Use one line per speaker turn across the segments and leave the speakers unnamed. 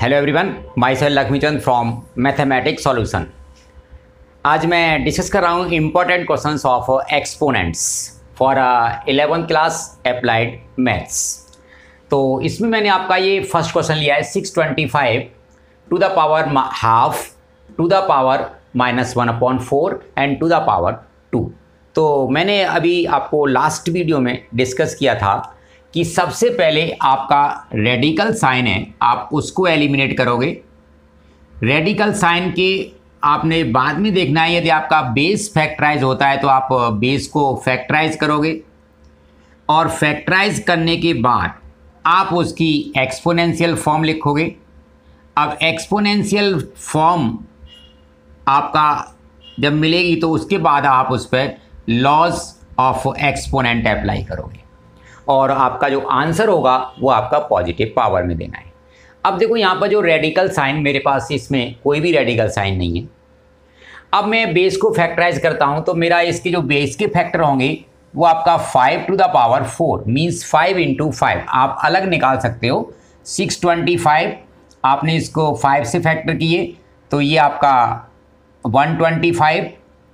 Hello everyone, myself Laxmichand from mathematics solution. आज मैं discuss कर रहा हूँ important questions of exponents for 11th class applied maths. तो इसमें मैंने आपका ये फर्स्ट क्वेश्चन लिया है 625 to the power half to the power -1/4 and to the power 2। तो मैंने अभी आपको लास्ट वीडियो में डिस्कस किया था कि सबसे पहले आपका रेडिकल साइन है, आप उसको एलिमिनेट करोगे। रेडिकल साइन के आपने बाद में देखना है, यदि आपका बेस फैक्टराइज होता है तो आप बेस को फैक्टराइज करोगे और फैक्टराइज करने के बाद आप उसकी एक्सपोनेंशियल फॉर्म लिखोगे। अब एक्सपोनेंशियल फॉर्म आपका जब मिलेगी तो उसके बाद आप उस पर लॉज ऑफ एक्सपोनेंट अप्लाई करोगे और आपका जो आंसर होगा वो आपका पॉजिटिव पावर में देना है। अब देखो यहाँ पर जो रेडिकल साइन, मेरे पास इसमें कोई भी रेडिकल साइन नहीं है। अब मैं बेस को फैक्टराइज करता हूँ तो मेरा इसके जो बेस के फैक्टर होंगे वो आपका 5 टू द पावर 4 मीन्स 5 × 5 आप अलग निकाल सकते हो। 625 आपने इसको 5 से फैक्टर किए तो ये आपका 125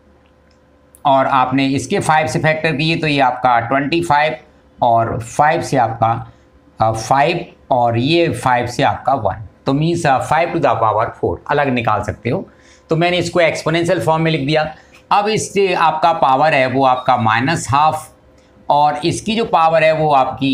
और आपने इसके 5 से फैक्टर किए तो ये आपका 25 और 5 से आपका 5 और ये 5 से आपका 1, तो मीन्स 5 टू द पावर 4 अलग निकाल सकते हो। तो मैंने इसको एक्सपोनेंशियल फॉर्म में लिख दिया। अब इससे आपका पावर है वो आपका -12 और इसकी जो पावर है वो आपकी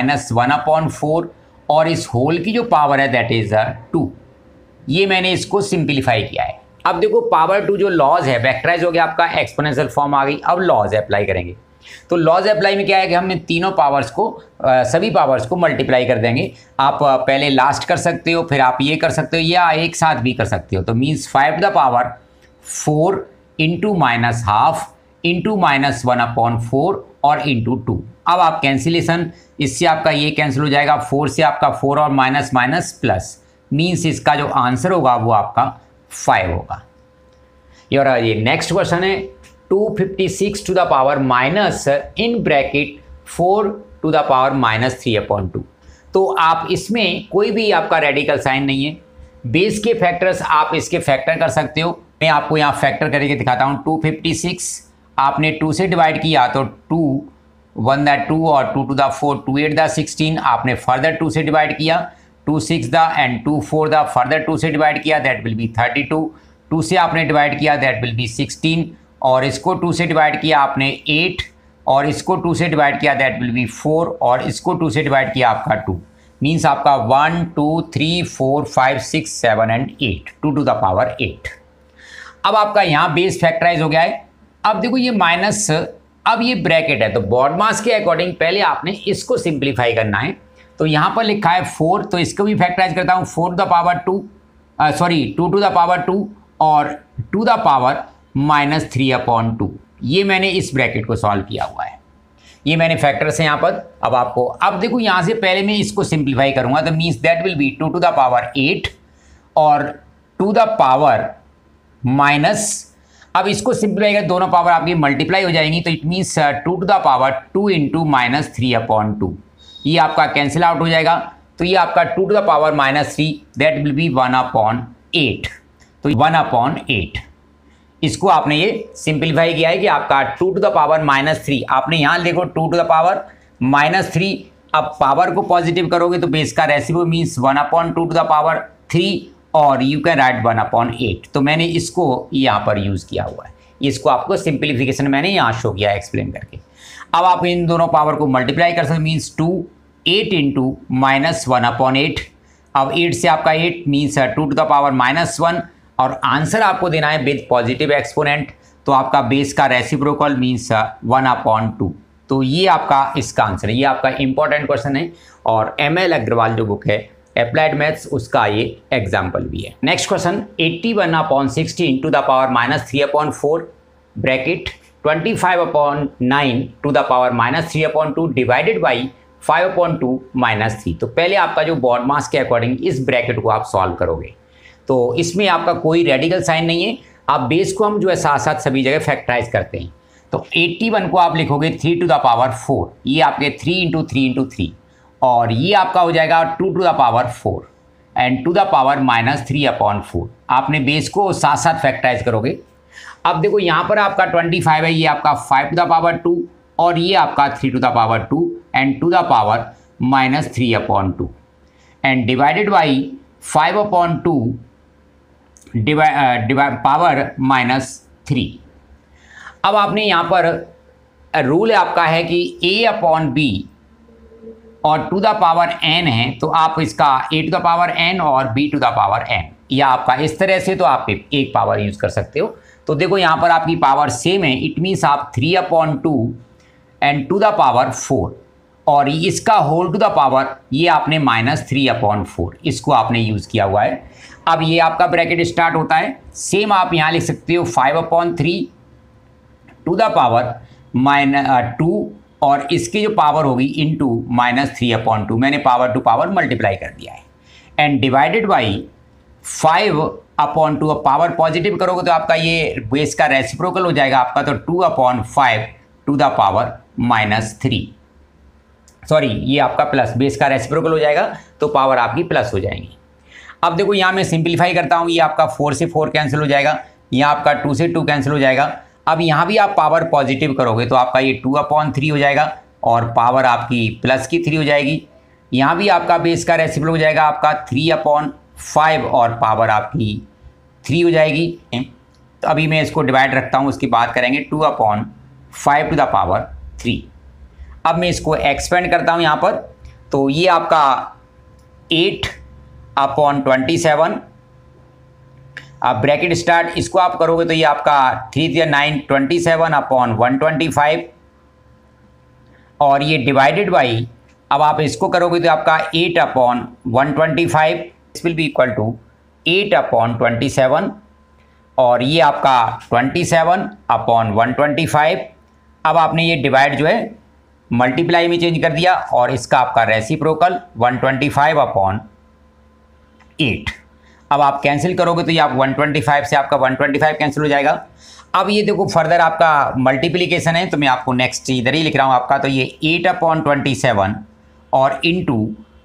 -1/4 और इस होल की जो पावर है दैट इज़ 2। ये मैंने इसको सिंप्लीफाई किया है। अब देखो पावर 2 जो लॉज है वैक्टराइज हो गया, आपका एक्सपोनेंशियल फॉर्म आ गई। अब लॉज अप्लाई करेंगे तो लॉज अप्लाई में क्या है कि हमने तीनों पावर्स को सभी पावर्स को मल्टीप्लाई कर देंगे। आप पहले लास्ट कर सकते हो, फिर आप ये कर सकते हो या एक साथ भी कर सकते हो। तो means 5 to the power 4 into -12 into -1/4 और इंटू 2। अब आप कैंसिलेशन, इससे आपका ये कैंसिल हो जाएगा, 4 से आपका 4 और माइनस माइनस प्लस, मीन्स इसका जो आंसर होगा वो आपका 5 होगा। और ये नेक्स्ट क्वेश्चन है 256 to the power minus in bracket 4 to the power -3/2। तो आप इसमें कोई भी आपका रेडिकल साइन नहीं है। बेस के फैक्टर्स आप इसके फैक्टर कर सकते हो। मैं आपको यहाँ फैक्टर करके दिखाता हूँ। 256 आपने 2 से डिवाइड किया तो 2 1 द 2 और 2 टू द 4 2 8 द 16। आपने फर्दर 2 से डिवाइड किया 2 6 द एंड 2 4 द, फर्दर 2 से डिवाइड किया दैट विल बी 32। 2 से आपने डिवाइड किया दैट विल बी 16 और इसको 2 से डिवाइड किया आपने 8 और इसको 2 से डिवाइड किया दैट विल बी 4 और इसको 2 से डिवाइड किया आपका 2। मीन्स आपका 1 2 3 4 5 6 7 एंड 8, 2 टू द पावर 8। अब आपका यहाँ बेस फैक्टराइज हो गया है। अब देखो ये माइनस, अब ये ब्रैकेट है तो बॉड मास के अकॉर्डिंग पहले आपने इसको सिंप्लीफाई करना है। तो यहाँ पर लिखा है 4 तो इसको भी फैक्टराइज करता हूँ 4 to the power 2 2 to the power 2 और 2 द पावर -3/2। ये मैंने इस ब्रैकेट को सॉल्व किया हुआ है। ये मैंने फैक्टर्स हैं यहाँ पर। अब आपको, अब देखो यहाँ से पहले मैं इसको सिंप्लीफाई करूँगा तो means that will be 2 to the power 8 और 2 द पावर माइनस, अब इसको सिंप्लीफाई कर दोनों पावर आपकी मल्टीप्लाई हो जाएंगी तो it means 2 to the power 2 into -3/2। ये आपका कैंसिल आउट हो जाएगा तो ये आपका 2 to the power -3 that will be 1/8। तो 1/8 इसको आपने ये सिंप्लीफाई किया है कि आपका 2 टू द पावर -3, आपने यहाँ देखो 2 टू द पावर -3। अब पावर को पॉजिटिव करोगे तो बेस का reciprocal means 1/2 to the power 3 और यू कैन राइट 1/8। तो मैंने इसको यहाँ पर यूज़ किया हुआ है। इसको आपको सिंप्लीफिकेशन मैंने यहाँ शो किया है एक्सप्लेन करके। अब आप इन दोनों पावर को मल्टीप्लाई कर सकते मीन्स 2 8 इंटू -1/8। अब 8 से आपका 8 मीन्स 2 टू द पावर -1 और आंसर आपको देना है विद पॉजिटिव एक्सपोनेंट। तो आपका बेस का रेसिप्रोकल मीन्स 1/2। तो ये आपका इसका आंसर है। ये आपका इंपॉर्टेंट क्वेश्चन है और ML अग्रवाल जो बुक है अप्लाइड मैथ्स उसका ये एग्जाम्पल भी है। Next question 81/16 to the power -3/4 bracket 25/9 to the power -3/2 divided by 5/2 -3। तो पहले आपका जो बॉड मास के अकॉर्डिंग इस ब्रैकेट को आप सॉल्व करोगे। तो इसमें आपका कोई रेडिकल साइन नहीं है। आप बेस को हम जो है साथ साथ सभी जगह फैक्टराइज करते हैं। तो 81 को आप लिखोगे 3 टू द पावर 4, ये आपके 3 × 3 × 3 और ये आपका हो जाएगा 2 to the power 4। And to the power -3/4। आपने बेस को साथ साथ फैक्टराइज करोगे। अब देखो यहाँ पर आपका 25 है, ये आपका 5 टू द पावर 2 और ये आपका 3 to the power 2 and to the power -3/2 and divided by 5/2 power -3। अब आपने यहाँ पर रूल आपका है कि a/b और टू द पावर n है, तो आप इसका a to the power n और b to the power n, या आपका इस तरह से तो आप एक पावर यूज़ कर सकते हो। तो देखो यहाँ पर आपकी पावर सेम है, इट मीन्स आप 3/2 एंड टू द पावर 4 और इसका होल टू द पावर ये आपने -3/4 इसको आपने यूज़ किया हुआ है। अब ये आपका ब्रैकेट स्टार्ट होता है, सेम आप यहाँ लिख सकते हो 5/3 टू द पावर -2 और इसकी जो पावर होगी इनटू -3/2, मैंने पावर टू पावर मल्टीप्लाई कर दिया है and divided by 5/2। Power positive करोगे तो आपका ये बेस का रेसिप्रोकल हो जाएगा आपका, तो 2/5 टू द पावर -3, सॉरी ये आपका प्लस, बेस का रेसिप्रोकल हो जाएगा तो पावर आपकी प्लस हो जाएगी। अब देखो यहाँ मैं सिंप्लीफाई करता हूँ, ये आपका 4 से 4 कैंसिल हो जाएगा, यहाँ आपका 2 से 2 कैंसिल हो जाएगा। अब यहाँ भी आप पावर पॉजिटिव करोगे तो आपका ये 2/3 हो जाएगा और पावर आपकी प्लस की 3 हो जाएगी। यहाँ भी आपका बेस का रेसिप्रोकल हो जाएगा आपका 3/5 और पावर आपकी 3 हो जाएगी। तो अभी मैं इसको डिवाइड रखता हूँ, उसकी बात करेंगे 2/5 टू द पावर 3। अब मैं इसको एक्सपेंड करता हूँ यहाँ पर, तो ये आपका 8/27, अब ब्रैकेट स्टार्ट, इसको आप करोगे तो ये आपका 3 या 9 27/125 और ये डिवाइडेड बाई, अब आप इसको करोगे तो आपका 8/125 this will be equal to 8/27 और ये आपका 27/125। अब आपने ये डिवाइड जो है मल्टीप्लाई में चेंज कर दिया और इसका आपका रेसिप्रोकल 125/8। अब आप कैंसिल करोगे तो ये आप 125 से आपका 125 कैंसिल हो जाएगा। अब ये देखो फर्दर आपका मल्टीप्लिकेशन है, तो मैं आपको नेक्स्ट इधर ही लिख रहा हूँ आपका, तो ये 8/27 और इंटू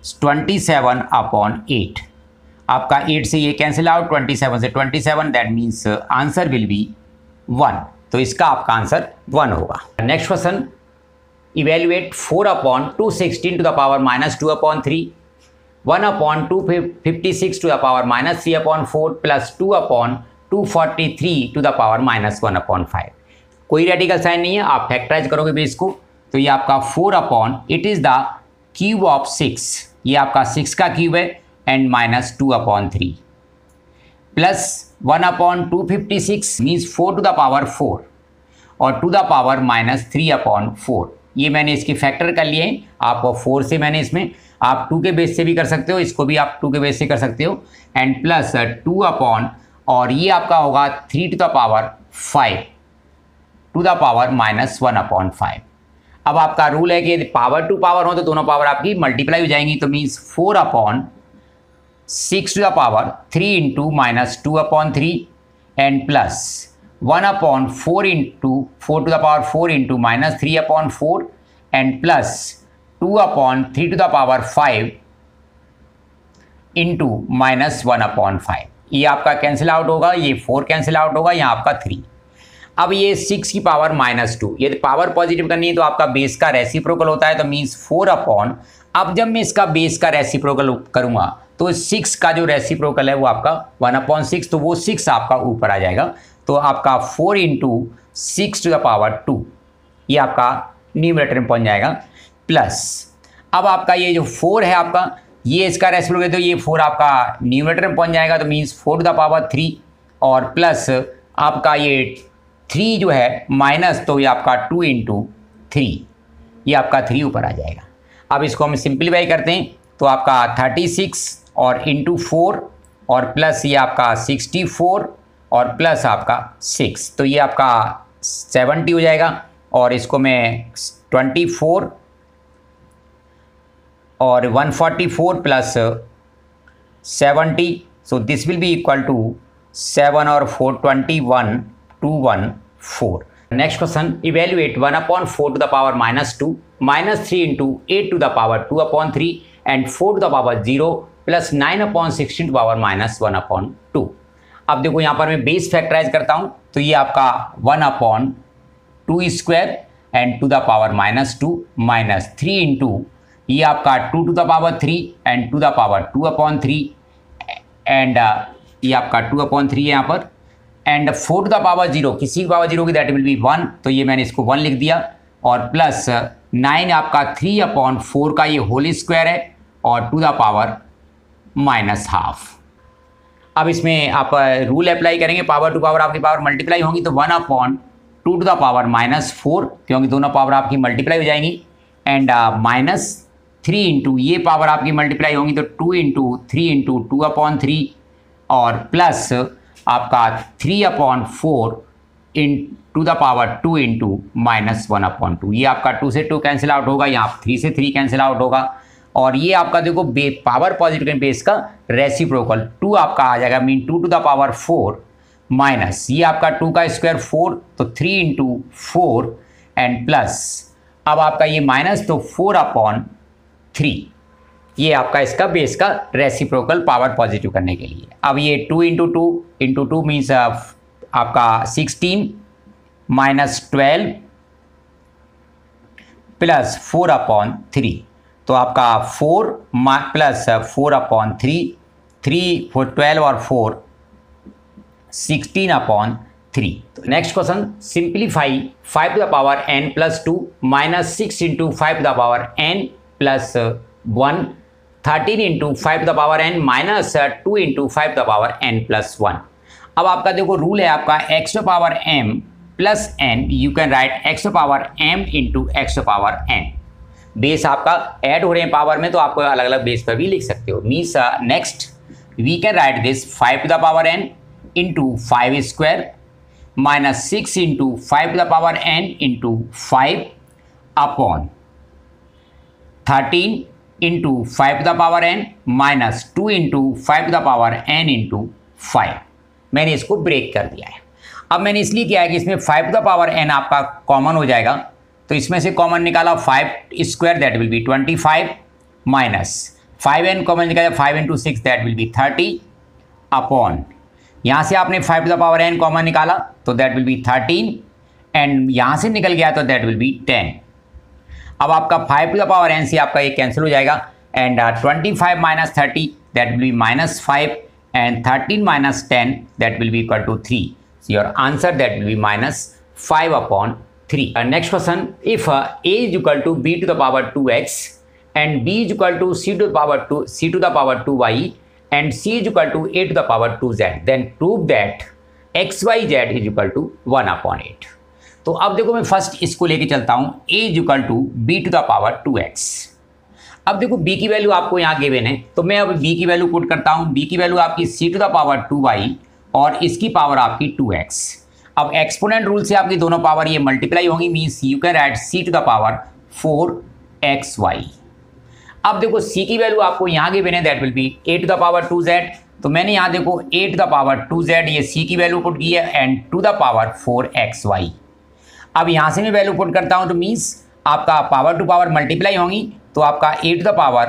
27/8, आपका 8 से ये कैंसिल आउट, 27 से 27, that means answer will be 1। तो इसका आपका आंसर 1 होगा। Next question, evaluate 4/216 to the power -2/3, 1/256 to the power -3/4 plus 2/243 to the power -1/5। कोई रेडिकल साइन नहीं है, आप फैक्टराइज करोगे बेस को तो ये आपका 4 it is the cube of 6, ये आपका 6 का क्यूब है and -2/3 plus 1/256 means 4 to the power 4 और टू द पावर -3/4। ये मैंने इसकी फैक्टर कर लिए हैं, आप 4 से मैंने इसमें, आप 2 के बेस से भी कर सकते हो, इसको भी आप 2 के बेस से कर सकते हो एंड प्लस 2 और ये आपका होगा 3 to the power 5 to the power -1/5। अब आपका रूल है कि यदि पावर टू पावर हो तो दोनों पावर आपकी मल्टीप्लाई हो जाएंगी, तो means 4/6 to the power 3 into -2/3 and plus 1/4 into 4 to the power 4 into -3/4 and plus 2/3 to the power 5 into -1/5। ये आपका कैंसिल आउट होगा, ये 4 कैंसिल आउट होगा, यहाँ आपका 3। अब ये 6 की पावर -2, यदि पावर पॉजिटिव करनी है तो आपका बेस का रेसिप्रोकल होता है, तो मीन्स 4/, अब जब मैं इसका बेस का रेसिप्रोकल करूँगा तो 6 का जो रेसिप्रोकल है वो आपका 1/6, तो वो 6 आपका ऊपर आ जाएगा, तो आपका 4 इंटू 6 टू द पावर 2 ये आपका न्यूमरेटर में पहुँच जाएगा, प्लस अब आपका ये जो 4 है आपका, ये इसका रेसिप्रोकल, तो ये 4 आपका न्यूमरेटर में पहुँच जाएगा, तो मीन्स 4 टू द पावर 3 और प्लस आपका ये 3 जो है माइनस, तो ये आपका 2 इंटू 3 ये आपका 3 ऊपर आ जाएगा। अब इसको हम सिंप्लीफाई करते हैं तो आपका 36 और इंटू 4 और प्लस ये आपका 64 और प्लस आपका 6, तो ये आपका 70 हो जाएगा और इसको मैं 24 और 144 plus 70, so this will be equal to 7 और 4 21 214। Next question, evaluate 1/4 to the power -2 -3 into 8 to the power 2/3 and 4 to the power 0 plus 9/16⁻⁻1/2। अब देखो यहाँ पर मैं बेस फैक्टराइज करता हूँ तो ये आपका 1/2² and to the power -2 minus 3 into ये आपका 2 to the power 3 and to the power 2/3 and ये आपका 2/3 है यहाँ पर एंड 4 to the power 0 किसी की पावर 0 की दैट विल बी 1, तो ये मैंने इसको 1 लिख दिया और प्लस 9 आपका 3/4 का ये होल स्क्वायर है और टू द पावर -12। अब इसमें आप रूल अप्लाई करेंगे, पावर टू पावर आपकी पावर मल्टीप्लाई होंगी तो 1/2 to the power -4 क्योंकि दोनों पावर आपकी मल्टीप्लाई हो जाएंगी एंड -3 इंटू ये पावर आपकी मल्टीप्लाई होंगी तो 2 इंटू 3 इंटू 2/3 और प्लस आपका 3/4 in to the power 2 into -1/2। ये आपका 2 से 2 कैंसिल आउट होगा, यहाँ 3 से 3 कैंसिल आउट होगा और ये आपका देखो पावर पॉजिटिव बेस का रेसिप्रोकल 2 आपका आ जाएगा, mean 2 to the power 4 minus ये आपका 2 का स्क्वायर 4 तो 3 इंटू 4 एंड प्लस अब आपका ये माइनस तो 4/3। ये आपका इसका बेस का रेसिप्रोकल पावर पॉजिटिव करने के लिए। अब ये 2 इंटू 2 मीन्स आपका 16 माइनस 12 प्लस 4/3 तो आपका 4 प्लस 4/3 3 4 12 और 4 16/3। तो next question, simplify 5 to the power n plus 2 minus 6 into 5 to the power n plus 1 13 into 5 to the power n minus 2 into 5 to the power n plus 1। अब आपका देखो rule है आपका x to the power m plus n, you can write x to the power m into x to the power n। Base आपका add हो रहे हैं power में तो आपको अलग अलग बेस पर भी लिख सकते हो। Means next we can write this 5 to the power n into 5 square minus 6 into 5 to the power n into 5 upon 13 into 5 to the power n minus 2 into 5 to the power n into 5। मैंने इसको break कर दिया है। अब मैंने इसलिए किया है कि इसमें 5 to the power n आपका कॉमन हो जाएगा तो इसमें से कॉमन निकाला 5 square that will be 25 minus 5n common निकाला 5 into 6 that will be 30 upon यहाँ से आपने 5 to the power n common निकाला तो दैट विल बी 13 एंड यहाँ से निकल गया तो दैट विल बी 10। अब आपका 5 to the power n से आपका ये कैंसिल हो जाएगा and 25 minus 30 that will be -5 and 13 minus 10 that will be equal to 3। So your answer that will be -5/3। Next question, if a is equal to b to the power 2x and b is equal to c to the power 2y and c is equal to a to the power 2z, then prove that xyz is equal to 1/8। तो अब देखो मैं first इसको लेके चलता हूँ a is equal to b to the power 2x। अब देखो b की वैल्यू आपको यहाँ गिवन है तो मैं अब b की वैल्यू पुट करता हूँ। b की वैल्यू आपकी c to the power 2y और इसकी पावर आपकी 2x। अब एक्सपोनेंट रूल से आपकी दोनों पावर ये मल्टीप्लाई होंगी, means you can write c to the power 4xy। अब देखो c की वैल्यू आपको यहाँ गिवन है that will be a to the power 2z, तो मैंने यहाँ देखो a to the power 2z ये c की वैल्यू पुट की है and to the power 4xy। अब यहाँ से मैं वैल्यू पुट करता हूँ तो मीन्स आपका पावर टू पावर मल्टीप्लाई होंगी तो आपका a to the power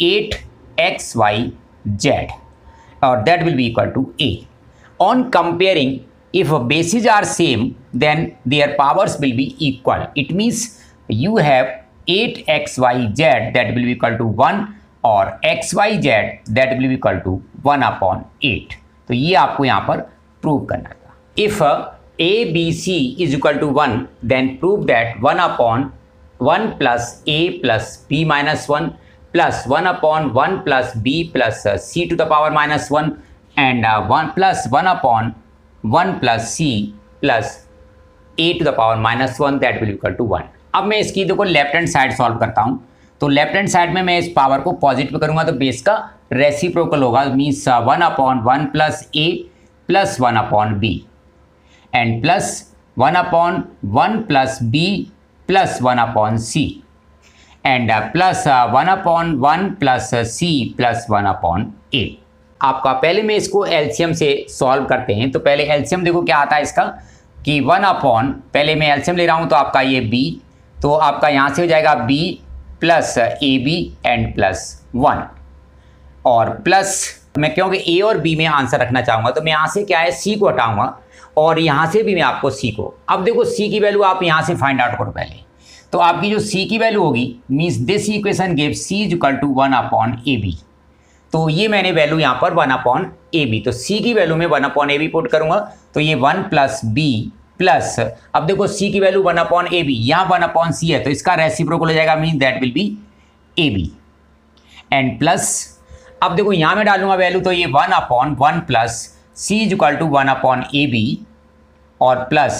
8xyz और that will be equal to a। On comparing if bases are same then their powers will be equal, it means you have 8xyz that will be equal to 1 और xyz that will be equal to 1/8। तो ये आपको यहाँ पर prove करना था। if abc is equal to 1 then prove that 1/1 plus a plus b minus 1 plus 1/1 plus b plus c to the power -1 and 1 plus 1/1 plus c plus a to the power -1 that will equal to 1। अब मैं इसकी देखो left hand side solve करता हूँ तो left hand side में मैं इस पावर को पॉजिटिव करूँगा तो बेस का रेसिप्रोकल होगा, means 1/1 plus a plus 1/b and plus 1/1 plus b plus 1/c and plus 1/1 plus c plus 1/a। आपका पहले मैं इसको एलसीएम से सॉल्व करते हैं तो पहले एलसीएम देखो क्या आता है इसका कि 1/, पहले मैं एलसीएम ले रहा हूँ तो आपका ये b तो आपका यहाँ से हो जाएगा b plus ab and plus 1 और प्लस मैं क्योंकि ए और बी में आंसर रखना चाहूँगा तो मैं यहाँ से क्या है सी को हटाऊँगा और यहाँ से भी मैं आपको सी को, अब देखो सी की वैल्यू आप यहाँ से फाइंड आउट करो पहले। तो आपकी जो सी की वैल्यू होगी means this equation give C is equal to 1/AB। तो ये मैंने वैल्यू यहाँ पर 1/AB, तो सी की वैल्यू में 1/AB पुट करूँगा तो ये 1 + b प्लस, अब देखो सी की वैल्यू 1/AB, यहाँ 1/C है तो इसका रेसिप्रोकल हो जाएगा mean that will be AB and plus, अब देखो यहाँ में डालूंगा वैल्यू तो ये 1/1 plus c is equal to 1/AB और प्लस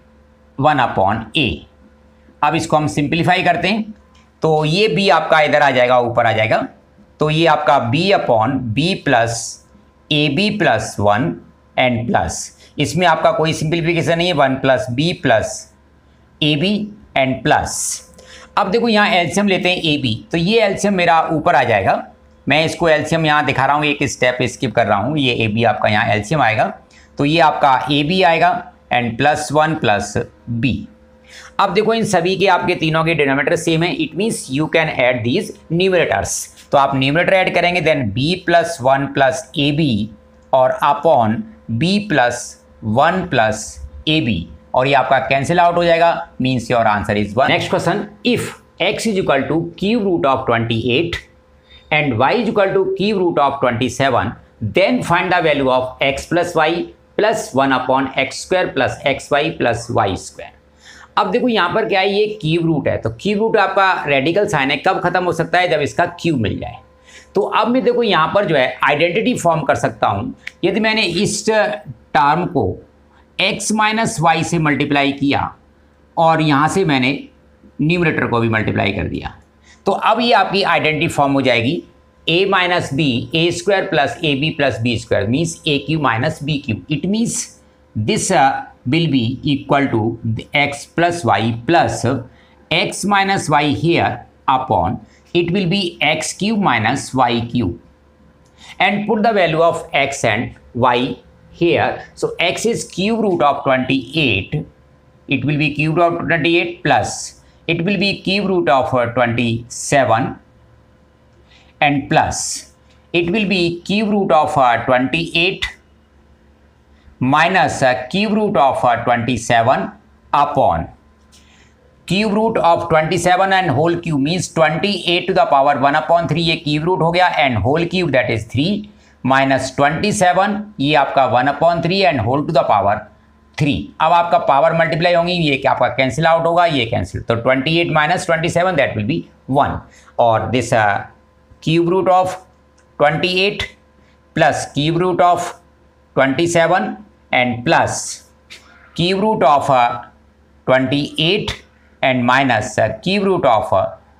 1/A। अब इसको हम सिंप्लीफाई करते हैं तो ये b आपका इधर आ जाएगा, ऊपर आ जाएगा, तो ये आपका b/b plus AB plus 1 and plus, इसमें आपका कोई सिंप्लीफिकेशन नहीं है, 1 + b plus AB and plus. अब देखो यहाँ एलसीएम लेते हैं AB, तो ये एलसीएम मेरा ऊपर आ जाएगा, मैं इसको एलसीएम यहाँ दिखा रहा हूँ, एक स्टेप स्किप कर रहा हूँ, ये AB आपका यहाँ एलसीएम आएगा तो ये आपका AB आएगा एंड +1 + b। अब देखो इन सभी के आपके तीनों के डिनोमिनेटर सेम है, it means you can add these numerators, तो आप न्यूमरेटर ऐड करेंगे देन b + 1 + AB और अपॉन b + 1 + AB और ये आपका कैंसिल आउट हो जाएगा, means your answer is 1। Next question, if x is equal to cube root of 28 and y is equal to cube root of 27, then find the value of x plus y plus 1/x square plus xy plus y square। अब देखो यहाँ पर क्या है, ये cube root है, तो cube root आपका रेडिकल साइन है, कब खत्म हो सकता है, जब इसका क्यूब मिल जाए। तो अब मैं देखो यहाँ पर जो है आइडेंटिटी फॉर्म कर सकता हूँ, यदि मैंने इस टर्म को x माइनस वाई से मल्टीप्लाई किया और यहाँ से मैंने न्यूमरेटर को भी मल्टीप्लाई कर दिया, तो अब ये आपकी आइडेंटिटी फॉर्म हो जाएगी a minus b A² plus AB plus B² means AQ minus BQ। It means this will be equal to x plus y plus x minus y here upon it will be x³ minus y³ and put the value of x and y here. So x is cube root of 28, it will be cube root of 28 plus it will be cube root of 27 and plus it will be cube root of 28 minus cube root of 27 upon cube root of 27 and whole cube means 28 to the power 1/3, ये cube root हो गया and whole cube that is 3 minus 27, ये आपका 1/3 and whole to the power 3। अब आपका power multiply होंगी, ये क्या आपका कैंसिल आउट होगा, ये कैंसिल, तो 28 माइनस 27 दैट विल बी 1 और this cube root of 28 plus cube root of 27 and plus cube root of 28 and minus cube root of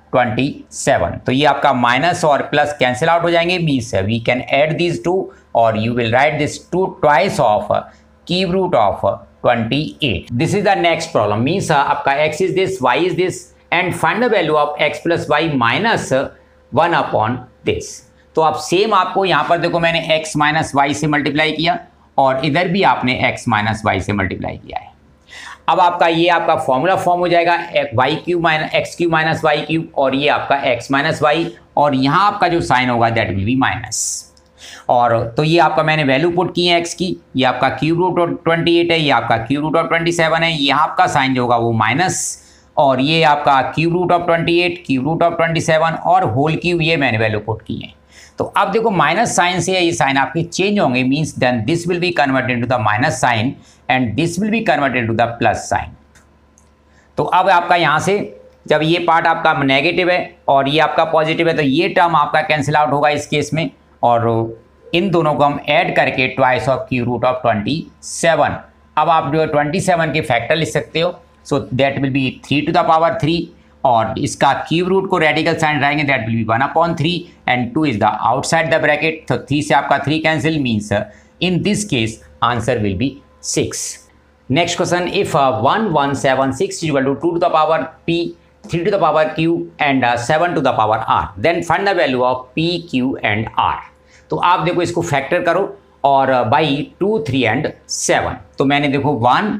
27। तो ये आपका माइनस और प्लस कैंसिल आउट हो जाएंगे, means we can add this to और you will write this to twice of cube root of 28। This is the next problem, means आपका x is this, y is this and find the value of x plus y minus 1/this। तो अब same आपको यहाँ पर देखो मैंने x minus y से multiply किया और इधर भी आपने x माइनस वाई से मल्टीप्लाई किया है। अब आपका ये आपका फॉर्मूला फॉर्म हो जाएगा y³ minus x³ minus y³ और ये आपका x माइनस वाई और यहाँ आपका जो साइन होगा दैट विल बी माइनस। और तो ये आपका मैंने वैल्यू पुट की है x की, ये आपका क्यूब रूट ऑफ 28 है, ये आपका क्यूब रूट ऑफ 27 है, यहाँ आपका साइन जो होगा वो माइनस और ये आपका cube root of 28 cube root of 27 और होल क्यूब, ये मैंने वैल्यू पुट की है। तो अब देखो माइनस साइन से ये साइन आपके चेंज होंगे, means then this will be converted to the minus sign and this will be converted to the plus sign. तो अब आपका यहाँ से जब ये पार्ट आपका नेगेटिव है और ये आपका पॉजिटिव है तो ये टर्म आपका कैंसिल आउट होगा इस केस में और इन दोनों को हम ऐड करके twice of cube root of 27। अब आप जो 27 के फैक्टर लिख सकते हो, so that will be 3 to the power 3 और इसका क्यूब रूट को रेडिकल साइन रहेंगे that will be 1/3 and 2 is the outside the bracket, तो 3 से आपका 3 cancel, means in this case answer will be 6। Next question, if 1176 is equal to 2 to the power p, 3 to the power q and 7 to the power r, then find the value of p, q and r। तो आप देखो इसको factor करो और by 2, 3 and 7। तो मैंने देखो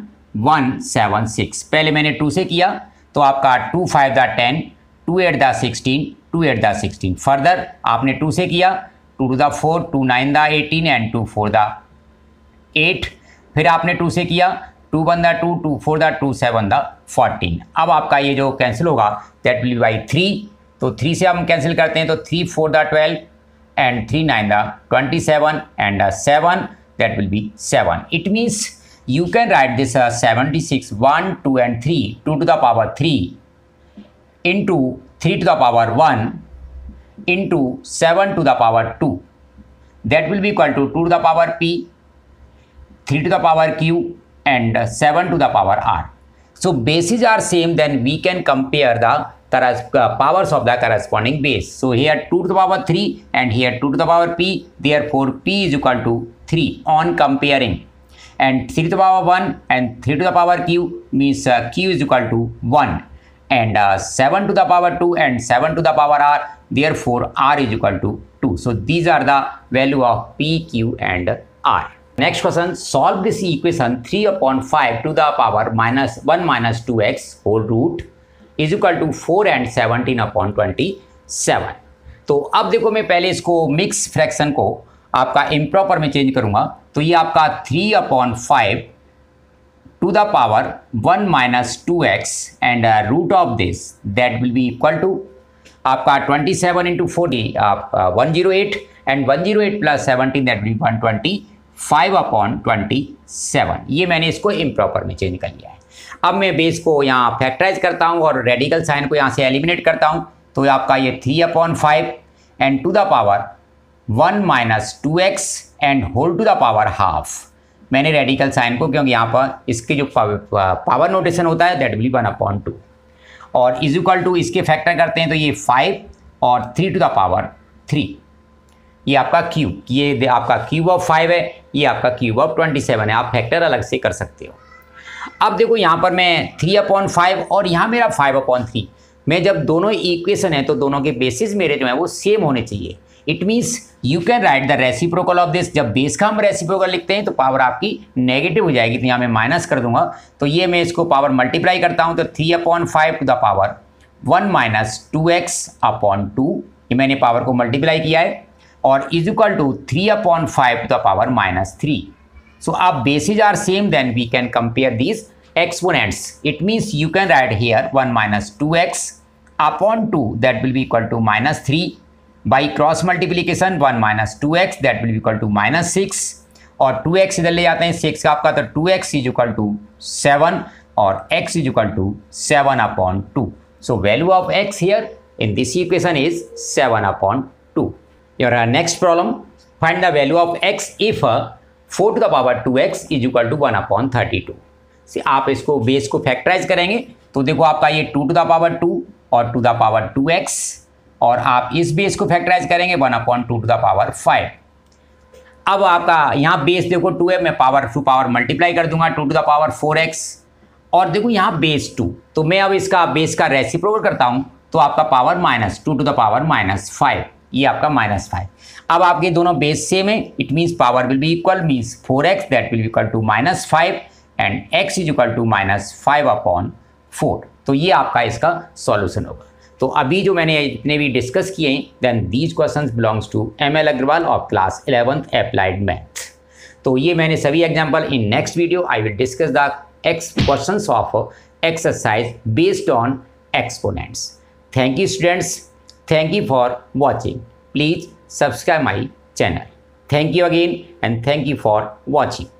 1176 पहले मैंने 2 से किया तो आपका 2 5 द 10, 2 8 द 16, 2 8 द 16। फर्दर आपने 2 से किया 2 to the 4, 2 9 द 18 एंड 2 4 द 8। फिर आपने 2 से किया, 2 1 द 2, 2 4 द 2 7 द 14। अब आपका ये जो कैंसिल होगा दैट विल बी बाई 3, तो 3 से हम कैंसिल करते हैं तो 3 4 the 12 and 3 9 the 27 and 7 that will be 7. It means you can write this 76 1 2 and 3 2 to the power 3 into 3 to the power 1 into 7 to the power 2, that will be equal to 2 to the power p, 3 to the power q and 7 to the power r. So bases are same, then we can compare the powers of the corresponding base. So here 2 to the power 3 and here 2 to the power p, therefore p is equal to 3 on comparing, and 3 to the power 1 and 3 to the power q means q is equal to 1, and 7 to the power 2 and 7 to the power r, therefore r is equal to 2. So these are the value of p, q and r. Next question, solve this equation 3 upon 5 to the power minus 1 minus 2x whole root is equal to 4 and 17 upon 27। तो अब देखो मैं पहले इसको mix fraction को आपका improper में change करूंगा, तो ये आपका 3 upon 5 to the power 1 minus 2x and root of this that will be equal to आपका 27 into 40 आप 108 एंड 108 plus 17 that will be 125 upon 27। ये मैंने इसको इम्प्रॉपर में चेंज कर लिया है। अब मैं बेस को यहाँ फैक्टराइज करता हूँ और रेडिकल साइन को यहाँ से एलिमिनेट करता हूँ, तो आपका ये 3 upon 5 and to the power 1 minus 2x and whole to the power half. मैंने रेडिकल साइन को, क्योंकि यहाँ पर इसके जो पावर नोटेशन होता है दैट विल 1 upon 2 और इज इक्वल टू इसके फैक्टर करते हैं तो ये 5 और 3 टू द पावर 3, ये आपका क्यूब, ये आपका क्यूब ऑफ 5 है, ये आपका क्यूब ऑफ 27 है। आप फैक्टर अलग से कर सकते हो। अब देखो यहाँ पर मैं 3 upon 5 और यहाँ मेरा 5 upon 3, मैं जब दोनों इक्वेशन है तो दोनों के बेसिस मेरे जो है वो सेम होने चाहिए। It means you can write the reciprocal of this. जब बेस का हम रेसिप्रोकल लिखते हैं तो पावर आपकी नेगेटिव हो जाएगी, तो यहाँ मैं माइनस कर दूंगा, तो ये मैं इसको पावर मल्टीप्लाई करता हूँ, तो 3 upon 5 to the power 1 minus 2x upon 2, ये मैंने पावर को मल्टीप्लाई किया है, और is equal to 3 upon 5 to the power -3। So our bases are same, then we can compare these exponents. It means you can write here 1 minus 2x upon 2 that will be equal to -3 by cross multiplication 1 minus 2x that will be equal to -6 और 2x इधर ले जाते हैं 6 का आपका, तो 2x is equal to 7 और x is equal to 7 upon 2. So value of x here in this equation is 7 upon 2. Your next problem, find the value of x if 4 to the power 2x is equal to 1 upon 32। से आप इसको base को factorise करेंगे तो देखो आपका ये 2 to the power 2 और 2 to the power 2x, और आप इस बेस को फैक्टराइज करेंगे 1 upon 2 to the power 5। अब आपका यहाँ बेस देखो 2 है, मैं पावर टू पावर मल्टीप्लाई कर दूंगा 2 to the power 4x, और देखो यहाँ बेस 2, तो मैं अब इसका बेस का रेसिप्रोकल करता हूँ तो आपका पावर -2 to the power -5, ये आपका -5। अब आपके दोनों बेस सेम है, it means power will be equal, means 4x that will be equal to -5 and x is equal to -5 upon 4। तो ये आपका इसका सॉल्यूशन होगा। तो अभी जो मैंने जितने भी डिस्कस किए हैं, then these questions belongs to ML Agarwal of class 11th applied math. तो ये मैंने सभी example in next video I will discuss the questions of exercise based on exponents. Thank you students, thank you for watching. Please subscribe my channel. Thank you again and thank you for watching.